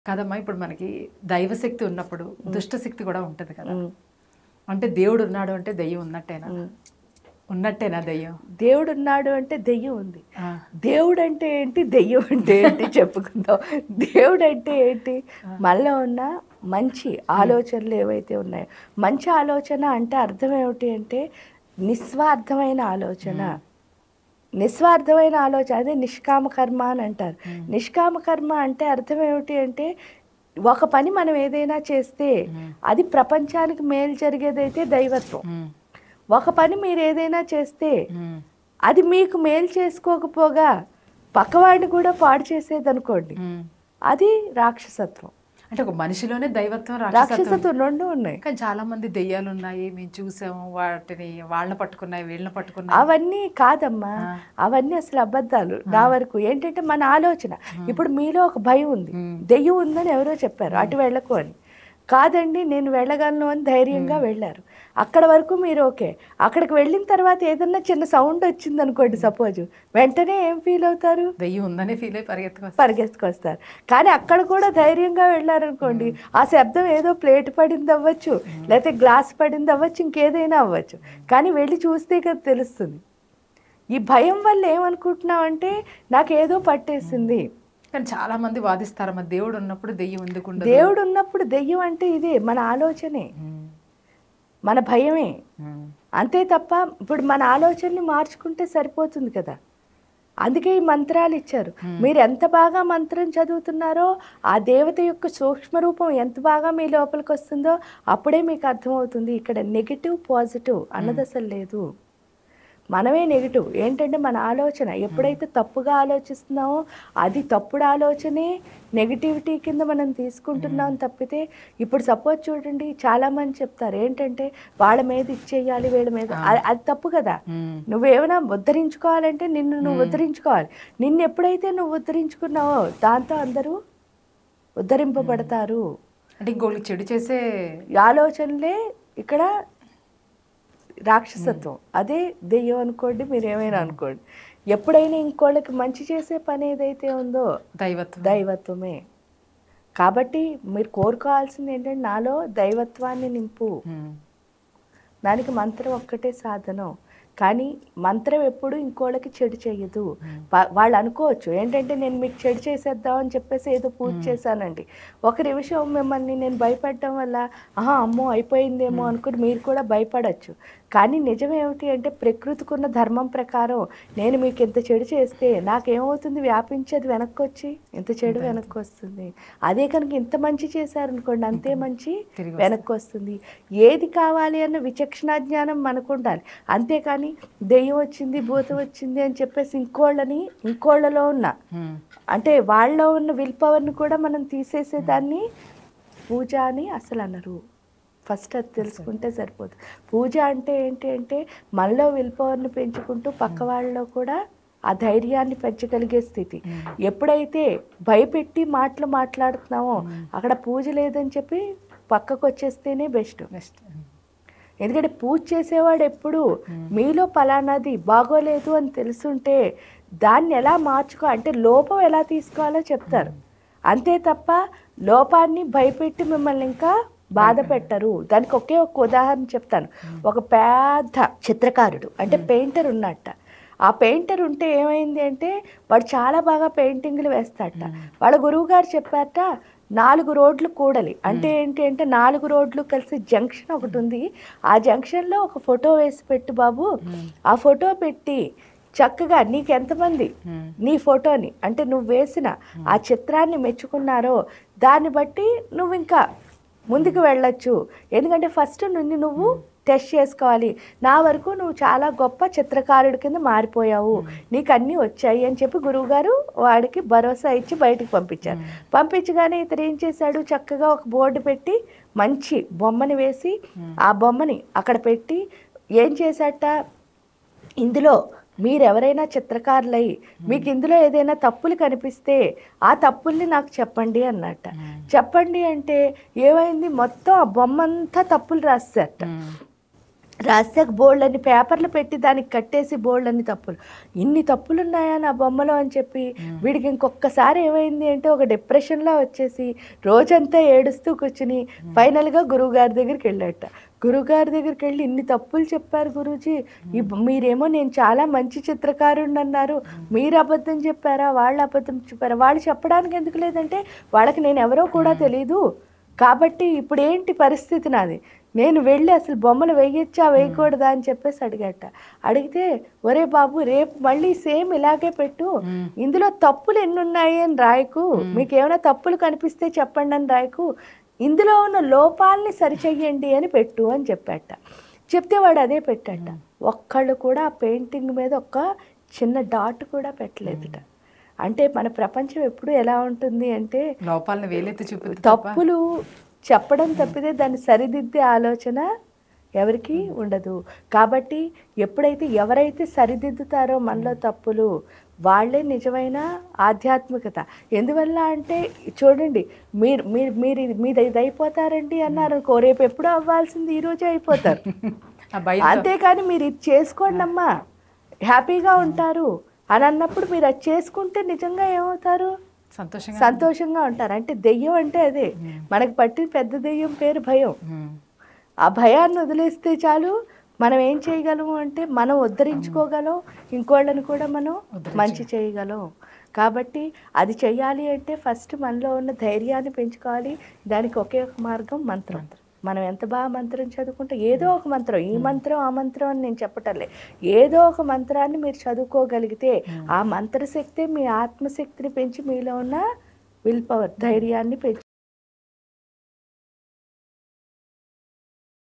కాదమ్మా ఇప్పుడు మనకి దైవశక్తి ఉన్నప్పుడు దుష్ట శక్తి కూడా ఉంటుంది కదా. అంటే దేవుడు ఉన్నాడు అంటే దెయ్యం ఉన్నట్టేనా? ఉన్నట్టేనా దెయ్యం? దేవుడు ఉన్నాడు అంటే దెయ్యం ఉంది. దేవుడు అంటే ఏంటి, దెయ్యం అంటే ఏంటి చెప్పుకుందాం. దేవుడు అంటే ఏంటి, మనలో ఉన్న మంచి ఆలోచనలు ఏవైతే ఉన్నాయో, మంచి ఆలోచన అంటే అర్థం ఏమిటి అంటే నిస్వార్థమైన ఆలోచన. నిస్వార్థమైన ఆలోచన, అదే నిష్కామ కర్మ అని అంటారు. నిష్కామ కర్మ అంటే అర్థం ఏమిటి అంటే ఒక పని మనం ఏదైనా చేస్తే అది ప్రపంచానికి మేలు జరిగేదైతే దైవత్వం. ఒక పని మీరు ఏదైనా చేస్తే అది మీకు మేలు చేసుకోకపోగా పక్కవాడిని కూడా పాడు చేసేది అనుకోండి, అది రాక్షసత్వం. అంటే ఒక మనిషిలోనే దైవత్వం రాక్షసత్వం రెండు ఉన్నాయి. కానీ చాలా మంది దెయ్యాలు ఉన్నాయి, మేము చూసాము, వాటిని వాళ్ళని పట్టుకున్నాయి, వీళ్ళని పట్టుకున్నాయి. అవన్నీ కాదమ్మా, అవన్నీ అసలు అబద్ధాలు. నా వరకు ఏంటంటే మన ఆలోచన. ఇప్పుడు మీలో ఒక భయం ఉంది, దెయ్యం ఉందని ఎవరో చెప్పారు, అటు వెళ్ళకు అని. కాదండి నేను వెళ్ళగలను అని ధైర్యంగా వెళ్ళారు. అక్కడ వరకు మీరు ఓకే. అక్కడికి వెళ్ళిన తర్వాత ఏదన్నా చిన్న సౌండ్ వచ్చింది అనుకోండి సపోజ్, వెంటనే ఏం ఫీల్ అవుతారు? దెయ్యం ఉందని ఫీల్ అయి పరిగెత్తుకొస్తారు. కానీ అక్కడ కూడా ధైర్యంగా వెళ్ళారనుకోండి, ఆ శబ్దం ఏదో ప్లేట్ పడింది అవ్వచ్చు, లేకపోతే గ్లాస్ పడింది అవ్వచ్చు, ఇంకేదైనా అవ్వచ్చు. కానీ వెళ్ళి చూస్తే కదా తెలుస్తుంది. ఈ భయం వల్ల ఏమనుకుంటున్నామంటే నాకేదో పట్టేసింది. కానీ చాలా మంది వాదిస్తారు మరి దేవుడు ఉన్నప్పుడు దెయ్యం ఎందుకు ఉండదు? దేవుడు ఉన్నప్పుడు దెయ్యం అంటే ఇదే మన ఆలోచనే, మన భయమే. అంతే తప్ప ఇప్పుడు మన ఆలోచనని మార్చుకుంటే సరిపోతుంది కదా. అందుకే ఈ మంత్రాలు ఇచ్చారు. మీరు ఎంత బాగా మంత్రం చదువుతున్నారో ఆ దేవత యొక్క సూక్ష్మ రూపం ఎంత బాగా మీ లోపలికి వస్తుందో అప్పుడే మీకు అర్థమవుతుంది ఇక్కడ నెగిటివ్ పాజిటివ్ అన్నది అసలు లేదు. మనమే నెగిటివ్. ఏంటంటే మన ఆలోచన ఎప్పుడైతే తప్పుగా ఆలోచిస్తున్నామో అది తప్పుడు ఆలోచనే నెగిటివిటీ కింద మనం తీసుకుంటున్నాం తప్పితే. ఇప్పుడు సపోజ్ చూడండి, చాలామంది చెప్తారు ఏంటంటే వాళ్ళ మీద ఇచ్చేయాలి, వీళ్ళ మీద. అది తప్పు కదా. నువ్వేమైనా ఉద్ధరించుకోవాలంటే నిన్ను నువ్వు ఉద్ధరించుకోవాలి. నిన్ను ఎప్పుడైతే నువ్వు ఉద్ధరించుకున్నావో దాంతో అందరూ ఉద్ధరింపబడతారు. అంటే ఇంకోళ్ళకి చెడు చేసే ఆలోచనలే ఇక్కడ రాక్షసత్వం. అదే దెయ్యం అనుకోండి, మీరు ఏమైనా అనుకోండి. ఎప్పుడైనా ఇంకోళ్ళకి మంచి చేసే పని ఏదైతే ఉందో దైవత్వమే. కాబట్టి మీరు కోరుకోవాల్సింది ఏంటంటే నాలో దైవత్వాన్ని నింపు. దానికి మంత్రం ఒక్కటే సాధనం. కానీ మంత్రం ఎప్పుడు ఇంకోళ్ళకి చెడు చేయదు. వాళ్ళు అనుకోవచ్చు ఏంటంటే నేను మీకు చెడు చేసేద్దాం అని చెప్పేసి ఏదో పూజ చేశానండి, ఒక నిమిషం మిమ్మల్ని నేను భయపడటం వల్ల అమ్మో అయిపోయిందేమో అనుకుని మీరు కూడా భయపడచ్చు. కానీ నిజం ఏమిటి అంటే ప్రకృతికున్న ధర్మం ప్రకారం నేను మీకు ఇంత చెడు చేస్తే నాకేమవుతుంది, వ్యాపించేది వెనక్కి వచ్చి ఇంత చెడు వెనక్కి వస్తుంది. అదే కనుక ఇంత మంచి చేశారనుకోండి అంతే మంచి వెనక్కి వస్తుంది. ఏది కావాలి అన్న విచక్షణ జ్ఞానం మనకు ఉండాలి. అంతేకాని దెయ్యం వచ్చింది భూతం వచ్చింది అని చెప్పేసి ఇంకోళ్ళలో ఉన్న అంటే వాళ్ళలో ఉన్న విల్ పవర్ని కూడా మనం తీసేసేదాన్ని పూజ అని అసలు అనరు. ఫస్ట్ అది తెలుసుకుంటే సరిపోతుంది. పూజ అంటే ఏంటి అంటే మనలో విల్ పవర్ని పెంచుకుంటూ పక్క వాళ్ళలో కూడా ఆ ధైర్యాన్ని పెంచగలిగే స్థితి. ఎప్పుడైతే భయపెట్టి మాట్లాడుతున్నామో అక్కడ పూజ లేదని చెప్పి పక్కకు వచ్చేస్తేనే బెస్ట్. ఎందుకంటే పూజ చేసేవాడు ఎప్పుడు మీలో పలానాది బాగోలేదు అని తెలుసుంటే దాన్ని ఎలా అంటే లోపం ఎలా తీసుకోవాలో చెప్తారు. అంతే తప్ప లోపాన్ని భయపెట్టి మిమ్మల్ని ఇంకా బాధ పెట్టరు. దానికి ఒకే ఒక ఉదాహరణ చెప్తాను. ఒక పెద్ద చిత్రకారుడు అంటే పెయింటర్ ఉన్నట్ట. ఆ పెయింటర్ ఉంటే ఏమైంది అంటే వాడు చాలా బాగా పెయింటింగ్లు వేస్తాడట. వాళ్ళ గురువు గారు చెప్పారట 4 రోడ్లు కూడలి. అంటే ఏంటి అంటే 4 రోడ్లు కలిసి జంక్షన్ ఒకటి ఉంది, ఆ జంక్షన్లో ఒక ఫోటో వేసి పెట్టు బాబు. ఆ ఫోటో పెట్టి చక్కగా నీకు ఎంతమంది నీ ఫోటోని అంటే నువ్వు వేసిన ఆ చిత్రాన్ని మెచ్చుకున్నారో దాన్ని బట్టి నువ్వు ఇంకా ముందుకు వెళ్ళొచ్చు. ఎందుకంటే ఫస్ట్ నువ్వు టెస్ట్ చేసుకోవాలి. నా వరకు నువ్వు చాలా గొప్ప చిత్రకారుడి కింద మారిపోయావు, నీకు అన్నీ వచ్చాయి అని చెప్పి గురువుగారు వాడికి భరోసా ఇచ్చి బయటికి పంపించారు. పంపించగానే ఇతను ఏం చేశాడు, చక్కగా ఒక బోర్డు పెట్టి మంచి బొమ్మని వేసి ఆ బొమ్మని అక్కడ పెట్టి ఏం చేశాట, ఇందులో మీరెవరైనా చిత్రకారులై మీకు ఇందులో ఏదైనా తప్పులు కనిపిస్తే ఆ తప్పుల్ని నాకు చెప్పండి అన్నట్ట. చెప్పండి అంటే ఏమైంది, మొత్తం ఆ బొమ్మంతా తప్పులు రాస్తారట. రాశాక బోల్డ్ అని పేపర్లు పెట్టి దానికి కట్టేసి బోల్డ్ అని తప్పులు, ఇన్ని తప్పులు ఉన్నాయా నా బొమ్మలో అని చెప్పి వీడికి ఇంకొకసారి ఏమైంది అంటే ఒక డిప్రెషన్లో వచ్చేసి రోజంతా ఏడుస్తూ కూర్చుని ఫైనల్గా గురువుగారి దగ్గరికి వెళ్ళాట. గురువుగారి దగ్గరికి వెళ్ళి ఇన్ని తప్పులు చెప్పారు గురూజీ, మీరేమో నేను చాలా మంచి చిత్రకారుడిని అన్నారు, మీరు అబద్ధం చెప్పారా వాళ్ళు అబద్ధం చెప్పారా? వాళ్ళు చెప్పడానికి ఎందుకు లేదంటే వాళ్ళకి నేను ఎవరో కూడా తెలీదు కాబట్టి ఇప్పుడు ఏంటి పరిస్థితి నాది, నేను వెళ్ళి అసలు బొమ్మలు వేయచ్చా వేయకూడదా అని చెప్పేసి అడిగట. అడిగితే ఒరే బాబు రేపు మళ్ళీ సేమ్ ఇలాగే పెట్టు, ఇందులో తప్పులు ఎన్నున్నాయి అని రాయకు, మీకు ఏమైనా తప్పులు కనిపిస్తే చెప్పండి అని రాయకు, ఇందులో ఉన్న లోపాలని సరిచెయ్యండి అని పెట్టు అని చెప్పాట. చెప్తే వాడు అదే పెట్టాట. ఒక్కళ్ళు కూడా ఆ పెయింటింగ్ మీద ఒక్క చిన్న డాట్ కూడా పెట్టలేదుట. అంటే మన ప్రపంచం ఎప్పుడు ఎలా ఉంటుంది అంటే లోపాలను వేలెత్తి చూపి తప్పులు చెప్పడం తప్పితే దాన్ని సరిదిద్దే ఆలోచన ఎవరికి ఉండదు. కాబట్టి ఎప్పుడైతే ఎవరైతే సరిదిద్దుతారో మనలో తప్పులు వాళ్ళే నిజమైన ఆధ్యాత్మికత. ఎందువల్ల అంటే చూడండి, మీరు మీరు మీరు మీది ఇది అయిపోతారండి అన్నారు అనుకో, రేపు ఎప్పుడో అవ్వాల్సింది ఈరోజే అయిపోతారు. అంతేకాని మీరు ఇది చేసుకోండి అమ్మా హ్యాపీగా ఉంటారు అని అన్నప్పుడు మీరు అది చేసుకుంటే నిజంగా ఏమవుతారు? సంతోషంగా ఉంటారు. అంటే దెయ్యం అంటే అదే, మనకు పట్టిన పెద్ద దెయ్యం పేరు భయం. ఆ భయాన్ని వదిలేస్తే చాలు మనం ఏం చేయగలము అంటే మనం ఉద్ధరించుకోగలం, ఇంకోళ్ళని కూడా మనం మంచి చేయగలం. కాబట్టి అది చెయ్యాలి అంటే ఫస్ట్ మనలో ఉన్న ధైర్యాన్ని పెంచుకోవాలి. దానికి ఒకే ఒక మార్గం మంత్రం. మనం ఎంత బాగా మంత్రం చదువుకుంటే ఏదో ఒక మంత్రం, ఈ మంత్రం ఆ మంత్రం అని నేను చెప్పటంలే, ఏదో ఒక మంత్రాన్ని మీరు చదువుకోగలిగితే ఆ మంత్రశక్తే మీ ఆత్మశక్తిని పెంచి మీలో ఉన్న విల్ పవర్ ధైర్యాన్ని పెంచి